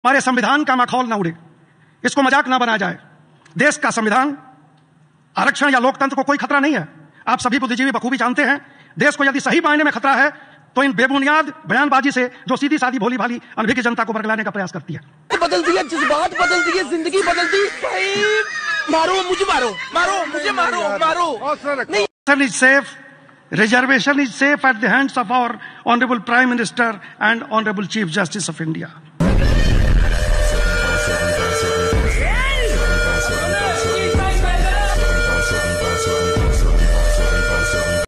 हमारे संविधान का मखौल ना उड़े, इसको मजाक ना बनाया जाए। देश का संविधान, आरक्षण या लोकतंत्र को कोई खतरा नहीं है। आप सभी बुद्धिजीवी बखूबी जानते हैं। देश को यदि सही मायने में खतरा है तो इन बेबुनियाद बयानबाजी से जो सीधी सादी भोली भाली अनभिज्ञ जनता को बरगलाने का प्रयास करती है। बदल दिया, जज्बात बदल दिए, जिंदगी बदल दी। मारो मुझे, मारो मारो मुझे, मारो मारो। Is safe. Reservation is safe at the hands of our Honorable Prime Minister and Honorable Chief Justice of India.